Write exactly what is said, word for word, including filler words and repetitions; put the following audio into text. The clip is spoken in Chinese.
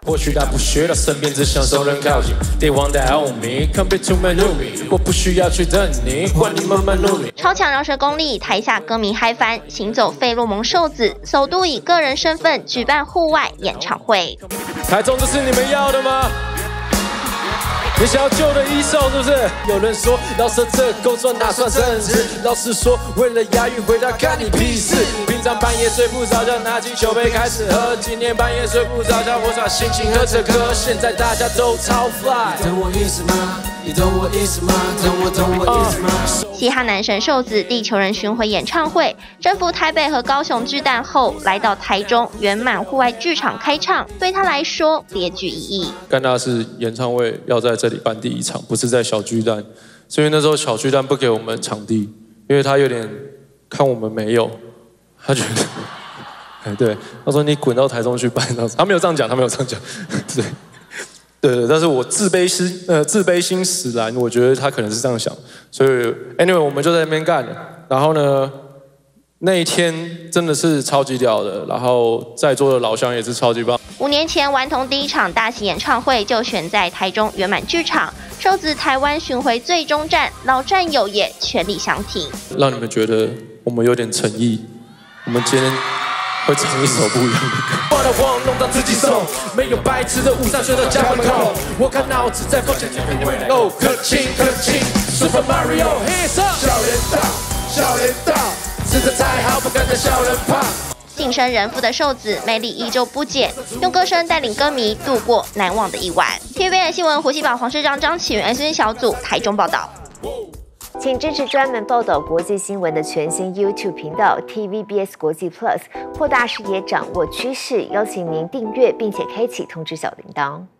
或许他不需要身边，只享受人靠近。They want that on me, come back to my room. 我不需要去等你，换你慢慢努力。 超强饶舌功力，台下歌迷嗨翻，行走费洛蒙瘦子，首度以个人身份举办户外演唱会。 台中，这是你们要的吗？你想要旧的一手是不是？有人说饶舌这够赚，哪算正直？老实说，为了押韵回答干你屁事。平常半夜睡不着觉，拿起酒杯开始喝。今天半夜睡不着觉，我耍心情喝这歌。现在大家都超 fly， 懂我意思吗？你懂我意思吗？懂我懂我意思吗？ 嘻哈男神瘦子地球人巡回演唱会征服台北和高雄巨蛋后，来到台中圆满户外剧场开唱，对他来说别具意义。 干大事演唱会要在这里办第一场，不是在小巨蛋，所以那时候小巨蛋不给我们场地，因为他有点看我们没有，他觉得，哎对，他说你滚到台中去办，他没有这样讲，他没有这样讲，对。对对，但是我自卑心呃自卑心使然，我觉得他可能是这样想，所以 anyway 我们就在那边干了，然后呢那一天真的是超级屌的，然后在座的老乡也是超级棒。 五年前顽童第一场大型演唱会就选在台中圆满剧场，瘦子台湾巡回最终站，老战友也全力相挺， 让你们觉得我们有点诚意，我们今天会唱一首不一样的歌。我的网弄到自己手，没有白痴的误上学到家门口。我看脑子在风险前面未来。哦，可亲可亲 ，Super Mario hands up， 笑脸到，笑脸到，吃的太好，不敢再笑人胖。 晋升人父的瘦子魅力依旧不减，用歌声带领歌迷度过难忘的一晚。T V B S 新闻胡锡宝、黄世章、张启源 S N 小组台中报道。 请支持专门报道国际新闻的全新 YouTube 频道 T V B S 国际 Plus， 扩大视野，掌握趋势。邀请您订阅并且开启通知小铃铛。